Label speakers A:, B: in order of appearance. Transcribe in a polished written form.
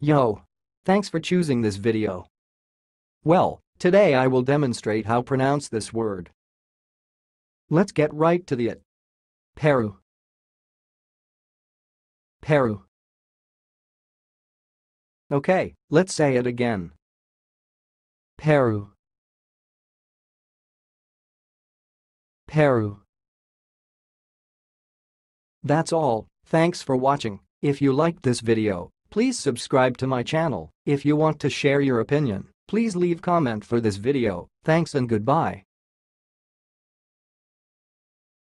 A: Yo! Thanks for choosing this video. Well, today I will demonstrate how to pronounce this word. Let's get right to it. Perou. Perou. Okay, let's say it again. Perou. Perou. That's all. Thanks for watching. If you liked this video, please subscribe to my channel. If you want to share your opinion, please leave comment for this video. Thanks and goodbye.